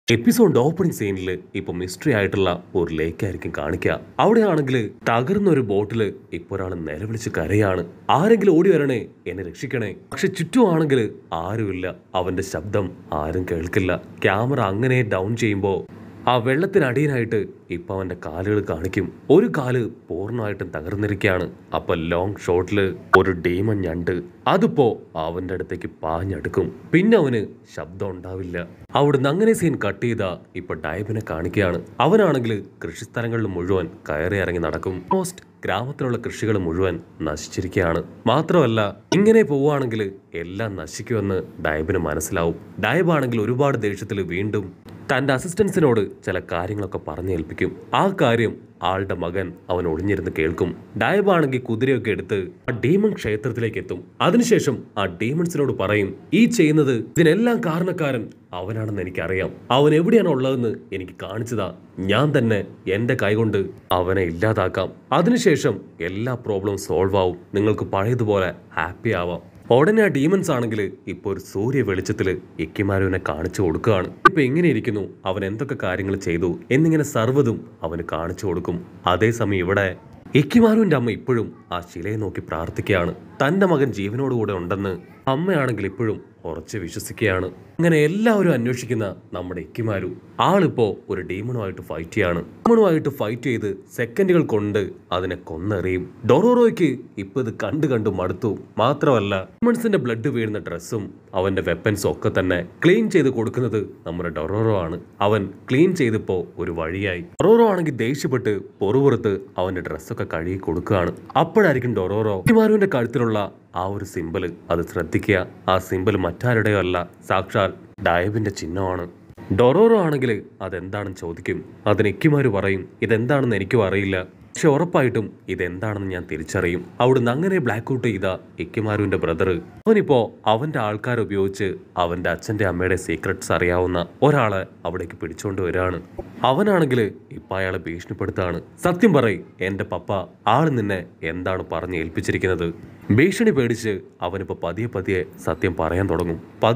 Episode opening സീനിൽ ഇപ്പൊ mystery ആയിട്ടുള്ള ഒരു ലേക്ക് ആയിരിക്കും കാണിക്കുക. അവിടെയാണെങ്കിൽ തകർന്ന ഒരു ബോട്ടില് ഇപ്പൊ ഒരാൾ നിലവിളിച്ച് കരയാണ്. ആരെങ്കിലും ഓടി വരണേ, എന്നെ രക്ഷിക്കണേ. പക്ഷെ ചുറ്റുമാണെങ്കിൽ ആരുമില്ല. അവന്റെ ശബ്ദം ആരും കേൾക്കില്ല. ക്യാമറ അങ്ങനെ ഡൗൺ ചെയ്യുമ്പോ ആ വെള്ളത്തിനടിയിലായിട്ട് ഇപ്പൊ അവന്റെ കാലുകൾ കാണിക്കും. ഒരു കാല് പൂർണ്ണമായിട്ടും തകർന്നിരിക്കുകയാണ്. അപ്പൊ ലോങ് ഷോട്ടില് ഒരു ഡീമൺ ഞണ്ട് അതിപ്പോ അവന്റെ അടുത്തേക്ക് പാഞ്ഞടുക്കും. പിന്നെ അവന് ശബ്ദം ഉണ്ടാവില്ല. അവിടുന്ന് അങ്ങനെ സീൻ കട്ട് ചെയ്താ ഇപ്പൊ ഡയബിനെ കാണിക്കുകയാണ്. അവനാണെങ്കിൽ കൃഷിസ്ഥലങ്ങളിൽ മുഴുവൻ കയറി ഇറങ്ങി നടക്കും. മോസ്റ്റ് ഗ്രാമത്തിലുള്ള കൃഷികൾ മുഴുവൻ നശിച്ചിരിക്കുകയാണ്. മാത്രമല്ല ഇങ്ങനെ പോവുകയാണെങ്കിൽ എല്ലാം നശിക്കുമെന്ന് ഡയബിന് മനസ്സിലാവും. ഡയബാണെങ്കിൽ ഒരുപാട് ദേഷ്യത്തിൽ വീണ്ടും തന്റെ അസിസ്റ്റൻസിനോട് ചില കാര്യങ്ങളൊക്കെ പറഞ്ഞേൽപ്പിക്കും. ആ കാര്യം ആളുടെ മകൻ അവൻ ഒളിഞ്ഞിരുന്ന് കേൾക്കും. ഡയബാണെങ്കിൽ കുതിരയൊക്കെ എടുത്ത് ആ ഡീമൺ ക്ഷേത്രത്തിലേക്ക് എത്തും. അതിനുശേഷം ആ ഡീമൺസിനോട് പറയും, ഈ ചെയ്യുന്നത് ഇതിനെല്ലാം കാരണക്കാരൻ അവനാണെന്ന് എനിക്കറിയാം. അവൻ എവിടെയാണ് ഉള്ളതെന്ന് എനിക്ക് കാണിച്ചതാ. ഞാൻ തന്നെ എന്റെ കൈകൊണ്ട് അവനെ ഇല്ലാതാക്കാം. അതിനുശേഷം എല്ലാ പ്രോബ്ലം സോൾവ് ആവും. നിങ്ങൾക്ക് പഴയതുപോലെ ഹാപ്പി ആവാം. ഉടനെ ആ ഡീമൻസ് ആണെങ്കിൽ ഇപ്പൊ ഒരു സൂര്യ വെളിച്ചത്തില് ഇക്കിമാരുവിനെ കാണിച്ചു കൊടുക്കുകയാണ്. ഇപ്പൊ എങ്ങനെ ഇരിക്കുന്നു, അവൻ എന്തൊക്കെ കാര്യങ്ങൾ ചെയ്തു എന്നിങ്ങനെ സർവ്വതും അവന് കാണിച്ചു കൊടുക്കും. അതേസമയം ഇവിടെ ഇക്കിമാരുവിന്റെ അമ്മ ഇപ്പോഴും ആ ശിലയെ നോക്കി പ്രാർത്ഥിക്കുകയാണ്. തന്റെ മകൻ ജീവനോടുകൂടെ ഉണ്ടെന്ന് അമ്മയാണെങ്കിൽ ഇപ്പോഴും ഉറച്ച് വിശ്വസിക്കുകയാണ്. അങ്ങനെ എല്ലാവരും അന്വേഷിക്കുന്ന നമ്മുടെ ഇക്കിമാരു ആളിപ്പോ ഒരു ഡീമണുമായിട്ട് ഫൈറ്റ് ചെയ്യാണ്. ഡീമണുമായിട്ട് ഫൈറ്റ് ചെയ്ത് സെക്കൻഡുകൾ കൊണ്ട് അതിനെ കൊന്നെറിയും. ഡൊറോറോയ്ക്ക് ഇപ്പൊ ഇത് കണ്ടു മടുത്തു. മാത്രമല്ല ഡീമൺസിന്റെ ബ്ലഡ് വീഴുന്ന ഡ്രസ്സും അവന്റെ വെപ്പൻസും ഒക്കെ തന്നെ ക്ലീൻ ചെയ്ത് കൊടുക്കുന്നത് നമ്മുടെ ഡൊറോറോ ആണ്. അവൻ ക്ലീൻ ചെയ്തപ്പോ ഒരു വഴിയായി. ഡൊറോറോ ആണെങ്കിൽ ദേഷ്യപ്പെട്ട് പൊറുപുറത്ത് അവന്റെ ഡ്രസ്സൊക്കെ കഴുകി കൊടുക്കുകയാണ്. അപ്പോഴായിരിക്കും ഡൊറോറോ ഇക്കിമാരുവിന്റെ കഴുത്തിലുള്ള ആ ഒരു സിമ്പിള് അത് ശ്രദ്ധിക്കുക. ആ സിമ്പിൾ മറ്റാരുടെയോ അല്ല, സാക്ഷാൽ ഡയബിന്റെ ചിഹ്നമാണ്. ഡൊറോറോ ആണെങ്കിൽ അതെന്താണെന്ന് ചോദിക്കും. അതിന് ഇക്കിമാരു പറയും, ഇതെന്താണെന്ന് എനിക്കും അറിയില്ല, പക്ഷെ ഉറപ്പായിട്ടും ഇതെന്താണെന്ന് ഞാൻ തിരിച്ചറിയും. അവിടുന്ന് അങ്ങനെ ബ്ലാക്ക് ഔട്ട് ചെയ്ത ഇക്കിമാരുവിന്റെ ബ്രദർ അവനിപ്പോ അവന്റെ ആൾക്കാരെ ഉപയോഗിച്ച് അവന്റെ അച്ഛന്റെ അമ്മയുടെ സീക്രട്സ് അറിയാവുന്ന ഒരാളെ അവിടേക്ക് പിടിച്ചോണ്ട് വരികയാണ്. അവനാണെങ്കിൽ ഇപ്പൊ അയാളെ ഭീഷണിപ്പെടുത്താണ്. സത്യം പറയും, എന്റെ പപ്പ ആള് നിന്നെ എന്താണ് പറഞ്ഞ് ഏൽപ്പിച്ചിരിക്കുന്നത്. ഭീഷണി പേടിച്ച് അവനിപ്പോ പതിയെ സത്യം പറയാൻ തുടങ്ങും.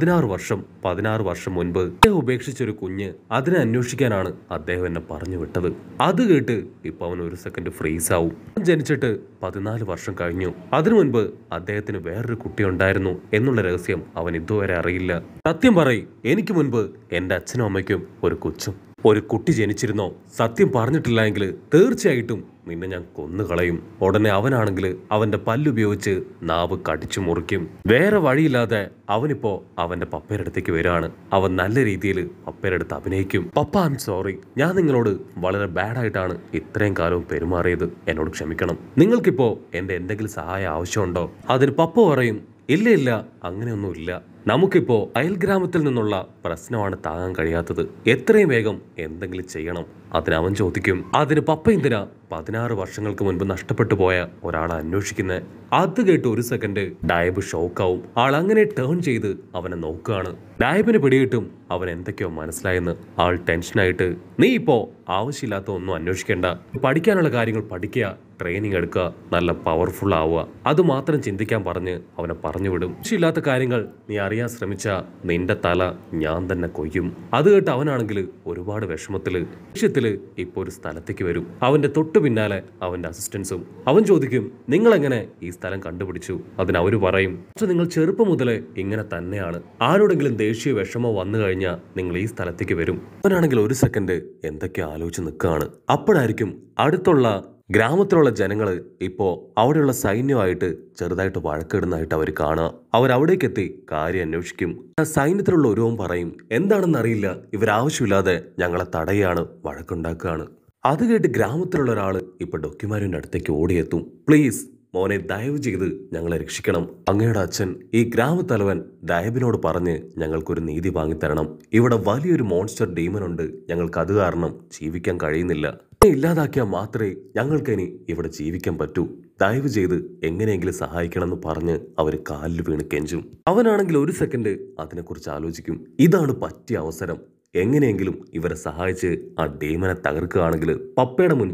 16 വർഷം മുൻപ് അദ്ദേഹം ഉപേക്ഷിച്ചൊരു കുഞ്ഞ്, അതിനെ അന്വേഷിക്കാനാണ് അദ്ദേഹം എന്നെ പറഞ്ഞു വിട്ടത്. അത് കേട്ട് ഇപ്പൊ അവൻ ഒരു സെക്കൻഡ് ഫ്രീസ് ആവും. ജനിച്ചിട്ട് 14 വർഷം കഴിഞ്ഞു. അതിനു മുൻപ് അദ്ദേഹത്തിന് വേറൊരു കുട്ടി ഉണ്ടായിരുന്നു എന്നുള്ള രഹസ്യം അവൻ ഇതുവരെ അറിയില്ല. സത്യം പറയും, എനിക്ക് മുൻപ് എന്റെ അച്ഛനും അമ്മയ്ക്കും ഒരു കുട്ടി ജനിച്ചിരുന്നോ? സത്യം പറഞ്ഞിട്ടില്ല എങ്കിൽ തീർച്ചയായിട്ടും നിന്നെ ഞാൻ കൊന്നുകളയും. ഉടനെ അവനാണെങ്കിൽ അവന്റെ പല്ലുപയോഗിച്ച് നാവ് കടിച്ചു മുറിക്കും. വേറെ വഴിയില്ലാതെ അവനിപ്പോ അവന്റെ പപ്പയുടെ അടുത്തേക്ക് വരികയാണ്. അവൻ നല്ല രീതിയിൽ പപ്പയുടെ അടുത്ത് അഭിനയിക്കും. പപ്പ, ഐ എം സോറി, ഞാൻ നിങ്ങളോട് വളരെ ബാഡായിട്ടാണ് ഇത്രയും കാലവും പെരുമാറിയത്. എന്നോട് ക്ഷമിക്കണം. നിങ്ങൾക്കിപ്പോ എന്റെ എന്തെങ്കിലും സഹായം ആവശ്യമുണ്ടോ? അതിന് പപ്പ പറയും, ഇല്ല, അങ്ങനെയൊന്നുമില്ല. നമുക്കിപ്പോ അയൽഗ്രാമത്തിൽ നിന്നുള്ള പ്രശ്നമാണ് താങ്ങാൻ കഴിയാത്തത്. എത്രയും വേഗം എന്തെങ്കിലും ചെയ്യണം. അതിനവൻ ചോദിക്കും, അതിന് പപ്പ എന്തിനാ 16 വർഷങ്ങൾക്ക് മുൻപ് നഷ്ടപ്പെട്ടു പോയ ഒരാളെ അന്വേഷിക്കുന്നത്? അത് കേട്ട് ഒരു സെക്കൻഡ് ഡയബ് ഷോക്കാവും. ആൾ അങ്ങനെ ടേൺ ചെയ്ത് അവനെ നോക്കുകയാണ്. ഡയബിന് പിടികിട്ടും അവൻ എന്തൊക്കെയോ മനസ്സിലായെന്ന്. ആൾ ടെൻഷനായിട്ട്, നീ ഇപ്പോ ആവശ്യമില്ലാത്ത ഒന്നും അന്വേഷിക്കേണ്ട, പഠിക്കാനുള്ള കാര്യങ്ങൾ പഠിക്കുക, ട്രെയിനിങ് എടുക്കുക, നല്ല പവർഫുൾ ആവുക, അത് മാത്രം ചിന്തിക്കാൻ പറഞ്ഞ് അവനെ പറഞ്ഞു വിടും. ആവശ്യമില്ലാത്ത കാര്യങ്ങൾ നീ അറിയാൻ ശ്രമിച്ച നിന്റെ തല ഞാൻ തന്നെ കൊയ്യും. അത് കേട്ട് അവനാണെങ്കിൽ ഒരുപാട് വിഷമത്തില് ഇപ്പൊ ഒരു സ്ഥലത്തേക്ക് വരും. അവന്റെ തൊട്ടു പിന്നാലെ അവന്റെ അസിസ്റ്റൻസും. അവൻ ചോദിക്കും, നിങ്ങൾ എങ്ങനെ ഈ സ്ഥലം കണ്ടുപിടിച്ചു? അതിന് അവര് പറയും, നിങ്ങൾ ചെറുപ്പം മുതലേ ഇങ്ങനെ തന്നെയാണ്. ആരോടെങ്കിലും ദേഷ്യ വിഷമോ വന്നു കഴിഞ്ഞാൽ നിങ്ങൾ ഈ സ്ഥലത്തേക്ക് വരും. അവനാണെങ്കിൽ ഒരു സെക്കൻഡ് എന്തൊക്കെയോ ആലോചിച്ച് നിൽക്കുകയാണ്. അപ്പോഴായിരിക്കും അടുത്തുള്ള ഗ്രാമത്തിലുള്ള ജനങ്ങള് ഇപ്പോ അവിടെയുള്ള സൈന്യമായിട്ട് ചെറുതായിട്ട് വഴക്കിടുന്നതായിട്ട് അവർ കാണുക. അവരവിടേക്കെത്തി കാര്യം അന്വേഷിക്കും. സൈന്യത്തിലുള്ള ഒരുവൻ പറയും, എന്താണെന്ന് അറിയില്ല, ഇവരാവശ്യമില്ലാതെ ഞങ്ങളെ തടയാണ്, വഴക്കുണ്ടാക്കുകയാണ്. അത് കേട്ട് ഗ്രാമത്തിലുള്ള ഒരാള് ഇപ്പൊ ഡോക്യുമാരിന്റെ അടുത്തേക്ക് ഓടിയെത്തും. പ്ലീസ് മോനെ, ദയവ് ചെയ്ത് ഞങ്ങളെ രക്ഷിക്കണം. അങ്ങയുടെ അച്ഛൻ ഈ ഗ്രാമത്തലവൻ ഡയബിനോട് പറഞ്ഞ് ഞങ്ങൾക്കൊരു നീതി വാങ്ങിത്തരണം. ഇവിടെ വലിയൊരു മോൺസ്റ്റർ ഡീമനുണ്ട്. ഞങ്ങൾക്ക് അത് കാരണം ജീവിക്കാൻ കഴിയുന്നില്ല. ഇല്ലാതാക്കിയാൽ മാത്രമേ ഞങ്ങൾക്കിനി ഇവിടെ ജീവിക്കാൻ പറ്റൂ. ദയവ് ചെയ്ത് എങ്ങനെയെങ്കിലും സഹായിക്കണം എന്ന് പറഞ്ഞ് അവര് കാലിൽ വീണ് കെഞ്ചും. അവനാണെങ്കിൽ ഒരു സെക്കൻഡ് അതിനെക്കുറിച്ച് ആലോചിക്കും. ഇതാണ് പറ്റിയ അവസരം. എങ്ങനെയെങ്കിലും ഇവരെ സഹായിച്ച് ആ ഡീമനെ തകർക്കുകയാണെങ്കിൽ പപ്പയുടെ മുൻപിൽ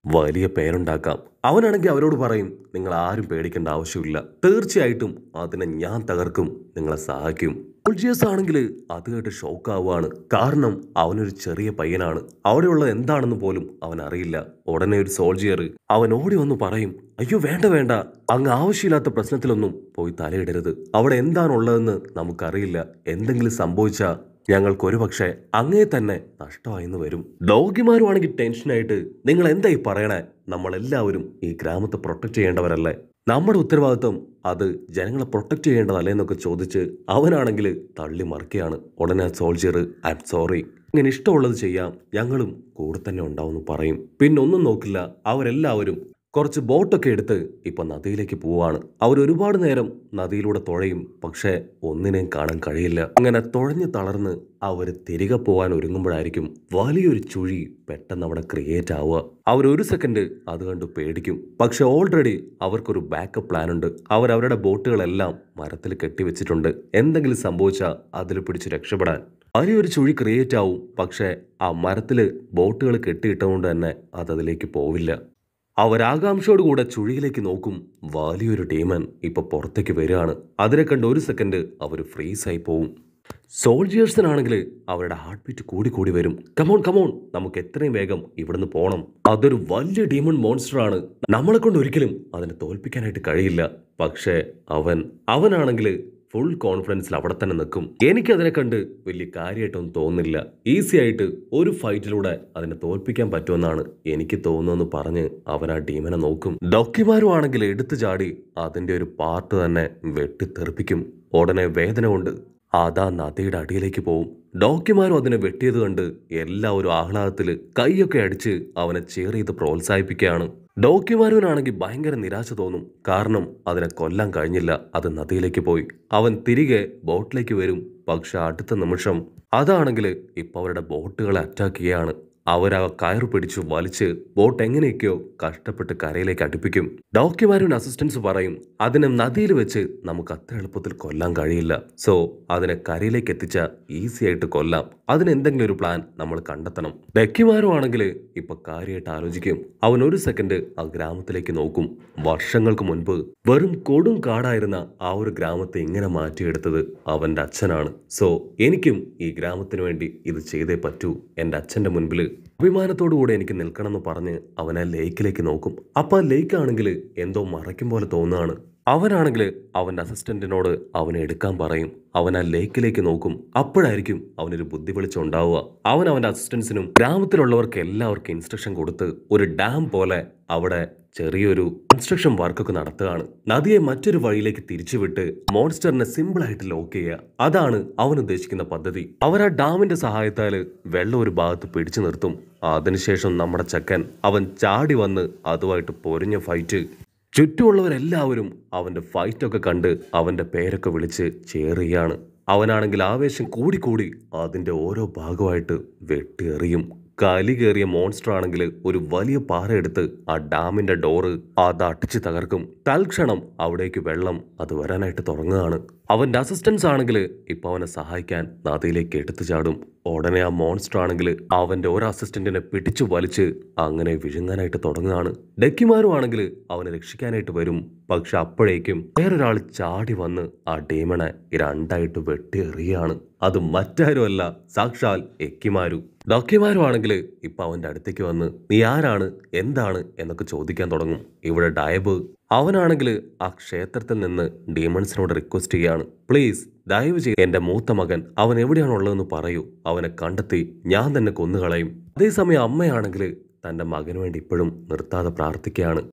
വലിയ പേരുണ്ടാക്കാം. അവനാണെങ്കിൽ അവരോട് പറയും, നിങ്ങൾ ആരും പേടിക്കേണ്ട ആവശ്യമില്ല, തീർച്ചയായിട്ടും അതിനെ ഞാൻ തകർക്കും, നിങ്ങളെ സഹായിക്കും. സോൾജിയേഴ്സ് ആണെങ്കിൽ അത് കേട്ട് ഷോക്ക് ആവുകയാണ്. കാരണം അവനൊരു ചെറിയ പയ്യനാണ്, അവിടെയുള്ളത് എന്താണെന്ന് പോലും അവൻ അറിയില്ല. ഉടനെ ഒരു സോൾജിയർ അവൻ ഓടി വന്ന് പറയും, അയ്യോ വേണ്ട വേണ്ട, അങ്ങ് ആവശ്യമില്ലാത്ത പ്രശ്നത്തിലൊന്നും പോയി തലയിടരുത്. അവിടെ എന്താണുള്ളതെന്ന് നമുക്കറിയില്ല. എന്തെങ്കിലും സംഭവിച്ചാൽ ഞങ്ങൾക്ക് ഒരു പക്ഷേ അങ്ങേ തന്നെ നഷ്ടമായിന്ന് വരും. ഡോഗിമാരുമാണെങ്കിൽ ടെൻഷനായിട്ട്, നിങ്ങൾ എന്തായി പറയണേ? നമ്മളെല്ലാവരും ഈ ഗ്രാമത്തെ പ്രൊട്ടക്ട് ചെയ്യേണ്ടവരല്ലേ? നമ്മുടെ ഉത്തരവാദിത്വം അത് ജനങ്ങളെ പ്രൊട്ടക്ട് ചെയ്യേണ്ടതല്ലേ എന്നൊക്കെ ചോദിച്ച് അവനാണെങ്കിൽ തള്ളി മറിക്കുകയാണ്. ഉടനെ സോൾജിയർ, ഐ ആം സോറി, ഇങ്ങനെ ഇഷ്ടമുള്ളത് ചെയ്യാം, ഞങ്ങളും കൂടെ തന്നെ ഉണ്ടാവുമെന്ന് പറയും. പിന്നെ ഒന്നും നോക്കില്ല, അവരെല്ലാവരും കുറച്ച് ബോട്ടൊക്കെ എടുത്ത് ഇപ്പൊ നദിയിലേക്ക് പോവാണ്. അവർ ഒരുപാട് നേരം നദിയിലൂടെ തുഴയും, പക്ഷെ ഒന്നിനെയും കാണാൻ കഴിയില്ല. അങ്ങനെ തുഴഞ്ഞു തളർന്ന് അവർ തിരികെ പോകാൻ ഒരുങ്ങുമ്പോഴായിരിക്കും വലിയൊരു ചുഴി പെട്ടെന്ന് അവിടെ ക്രിയേറ്റ് ആവുക. അവർ ഒരു സെക്കൻഡ് അത് കണ്ട് പേടിക്കും, പക്ഷെ ഓൾറെഡി അവർക്കൊരു ബാക്കപ്പ് പ്ലാൻ ഉണ്ട്. അവരുടെ ബോട്ടുകളെല്ലാം മരത്തിൽ കെട്ടിവെച്ചിട്ടുണ്ട്. എന്തെങ്കിലും സംഭവിച്ചാൽ അതിൽ പിടിച്ച് രക്ഷപ്പെടാൻ. വലിയൊരു ചുഴി ക്രിയേറ്റ് ആവും, പക്ഷെ ആ മരത്തിൽ ബോട്ടുകൾ കെട്ടിയിട്ടതുകൊണ്ട് തന്നെ അതിലേക്ക് പോവില്ല. അവരാകാംക്ഷയോടുകൂടെ ചുഴിയിലേക്ക് നോക്കും. വലിയൊരു ഡീമൻ ഇപ്പൊ പുറത്തേക്ക് വരികയാണ്. അതിനെ കണ്ട് ഒരു സെക്കൻഡ് അവർ ഫ്രീസായി പോവും. സോൾജിയേഴ്സിനാണെങ്കിൽ അവരുടെ ഹാർട്ട് ബീറ്റ് കൂടി കൂടി വരും. കമോൺ കമോൺ, നമുക്ക് എത്രയും വേഗം ഇവിടുന്ന് പോകണം. അതൊരു വലിയ ഡീമൺ മോൺസ്റ്റർ ആണ്, നമ്മളെ കൊണ്ട് ഒരിക്കലും അതിനെ തോൽപ്പിക്കാനായിട്ട് കഴിയില്ല. പക്ഷേ അവനാണെങ്കിൽ ഫുൾ കോൺഫിഡൻസിൽ അവിടെ തന്നെ നിൽക്കും. എനിക്കതിനെ കണ്ട് വലിയ കാര്യമായിട്ടൊന്നും തോന്നുന്നില്ല. ഈസി ആയിട്ട് ഒരു ഫൈറ്റിലൂടെ അതിനെ തോൽപ്പിക്കാൻ പറ്റുമെന്നാണ് എനിക്ക് തോന്നുന്നതെന്ന് പറഞ്ഞ് അവൻ ആ ഡീമനെ നോക്കും. ഡോക്യുമാരുമാണെങ്കിൽ എടുത്തു ചാടി അതിന്റെ ഒരു പാർട്ട് തന്നെ വെട്ടിത്തെറിപ്പിക്കും. ഉടനെ വേദന കൊണ്ട് അതാ നദിയുടെ അടിയിലേക്ക് പോവും. ഡോക്യുമാരും അതിനെ വെട്ടിയത് കണ്ട് എല്ലാവരും ആഹ്ലാദത്തിൽ കൈയൊക്കെ അടിച്ച് അവനെ ചെയർ ചെയ്ത് പ്രോത്സാഹിപ്പിക്കുകയാണ്. ഡോക്യുമാരുവിനാണെങ്കിൽ ഭയങ്കര നിരാശ തോന്നും. കാരണം അതിനെ കൊല്ലാൻ കഴിഞ്ഞില്ല, അത് നദിയിലേക്ക് പോയി. അവൻ തിരികെ ബോട്ടിലേക്ക് വരും, പക്ഷെ അടുത്ത നിമിഷം അതാണെങ്കിൽ ഇപ്പൊ അവരുടെ ബോട്ടുകളെ അറ്റാക്ക് ചെയ്യുകയാണ്. അവരാ കയറ് പിടിച്ചു വലിച്ച് ബോട്ട് എങ്ങനെയൊക്കെയോ കഷ്ടപ്പെട്ട് കരയിലേക്ക് അടുപ്പിക്കും. ഡോക്യുമാരുവിന് അസിസ്റ്റൻസ് പറയും, അതിനെ നദിയിൽ വെച്ച് നമുക്ക് അത്ര എളുപ്പത്തിൽ കൊല്ലാൻ കഴിയില്ല. സോ അതിനെ കരയിലേക്ക് എത്തിച്ച ഈസി ആയിട്ട് കൊല്ലാം. അതിന് എന്തെങ്കിലും ഒരു പ്ലാൻ നമ്മൾ കണ്ടെത്തണം. ഡോക്യുമാരുവാണെങ്കിൽ ഇപ്പൊ കാര്യമായിട്ട് ആലോചിക്കും. അവൻ ഒരു സെക്കൻഡ് ആ ഗ്രാമത്തിലേക്ക് നോക്കും. വർഷങ്ങൾക്ക് മുൻപ് വെറും കൊടും കാടായിരുന്ന ആ ഒരു ഗ്രാമത്തെ ഇങ്ങനെ മാറ്റിയെടുത്തത് അവന്റെ അച്ഛനാണ്. സോ എനിക്കും ഈ ഗ്രാമത്തിന് വേണ്ടി ഇത് ചെയ്തേ പറ്റൂ. എന്റെ അച്ഛന്റെ മുൻപിൽ അഭിമാനത്തോടുകൂടെ എനിക്ക് നിൽക്കണം എന്ന് പറഞ്ഞ് അവൻ ആ ലേക്കിലേക്ക് നോക്കും. അപ്പൊ ആ ലേക്ക് എന്തോ മറയ്ക്കും പോലെ തോന്നുകയാണ്. അവനാണെങ്കിൽ അവന്റെ അസിസ്റ്റന്റിനോട് അവനെ എടുക്കാൻ പറയും. അവൻ ആ ലേക്കിലേക്ക് നോക്കും. അപ്പോഴായിരിക്കും അവനൊരു ബുദ്ധി വെളിച്ചുണ്ടാവുക. അവന്റെ അസിസ്റ്റൻസിനും ഗ്രാമത്തിലുള്ളവർക്ക് എല്ലാവർക്കും ഇൻസ്ട്രക്ഷൻ കൊടുത്ത് ഒരു ഡാം പോലെ അവിടെ ചെറിയൊരു കൺസ്ട്രക്ഷൻ വർക്കൊക്കെ നടത്തുകയാണ്. നദിയെ മറ്റൊരു വഴിയിലേക്ക് തിരിച്ചുവിട്ട് മോൺസ്റ്ററിനെ സിമ്പിൾ ആയിട്ട് ലോക്ക് ചെയ്യുക. അതാണ് അവൻ ഉദ്ദേശിക്കുന്ന പദ്ധതി. അവർ ആ ഡാമിന്റെ സഹായത്താൽ വെള്ളം ഒരു ഭാഗത്ത് പിടിച്ചു നിർത്തും. അതിനുശേഷം നമ്മുടെ ചക്കൻ അവൻ ചാടി വന്ന് അതുമായിട്ട് പൊരിഞ്ഞ ഫൈറ്റ്. ചുറ്റുമുള്ളവരെല്ലാവരും അവന്റെ ഫൈറ്റൊക്കെ കണ്ട് അവന്റെ പേരൊക്കെ വിളിച്ച് ചേറിയാണ്. അവനാണെങ്കിൽ ആവേശം കൂടിക്കൂടി അതിന്റെ ഓരോ ഭാഗമായിട്ട് വെട്ടിയെറിയും. കലി കയറിയ മോൺസ്റ്റർ ആണെങ്കിൽ ഒരു വലിയ പാറ എടുത്ത് ആ ഡാമിന്റെ ഡോറ് അത് അടിച്ച് തകർക്കും. തൽക്ഷണം അവിടേക്ക് വെള്ളം അത് വരാനായിട്ട് തുടങ്ങുകയാണ്. അവന്റെ അസിസ്റ്റൻസ് ആണെങ്കിൽ ഇപ്പൊ അവനെ സഹായിക്കാൻ നദിയിലേക്ക് എടുത്തു ചാടും. ഉടനെ ആ മോൺസ്റ്റർ ആണെങ്കിൽ അവന്റെ ഒരു അസിസ്റ്റന്റിനെ പിടിച്ചു വലിച്ച് അങ്ങനെ വിഴുങ്ങാനായിട്ട് തുടങ്ങുകയാണ്. ഡെക്കിമാരും ആണെങ്കിൽ അവനെ രക്ഷിക്കാനായിട്ട് വരും. പക്ഷെ അപ്പോഴേക്കും വേറൊരാൾ ചാടി വന്ന് ആ ഡീമണെ രണ്ടായിട്ട് വെട്ടിയെറിയാണ്. അത് മറ്റാരുമല്ല, സാക്ഷാൽ എക്കിമാരു. ഡോക്യുമാരും ആണെങ്കിൽ ഇപ്പൊ അവന്റെ അടുത്തേക്ക് വന്ന് നീ ആരാണ്, എന്താണ് എന്നൊക്കെ ചോദിക്കാൻ തുടങ്ങും. ഇവിടെ ഡയബ് അവനാണെങ്കിൽ ആ ക്ഷേത്രത്തിൽ നിന്ന് ഡീമൺസിനോട് റിക്വസ്റ്റ് ചെയ്യാണ്, പ്ലീസ് ദയവ് ചെയ്ത് എന്റെ മൂത്ത മകൻ അവൻ എവിടെയാണുള്ളതെന്ന് പറയൂ, അവനെ കണ്ടെത്തി ഞാൻ തന്നെ കൊന്നുകളയും. അതേസമയം അമ്മയാണെങ്കിൽ തന്റെ മകന് വേണ്ടി ഇപ്പോഴും നിർത്താതെ പ്രാർത്ഥിക്കുകയാണ്.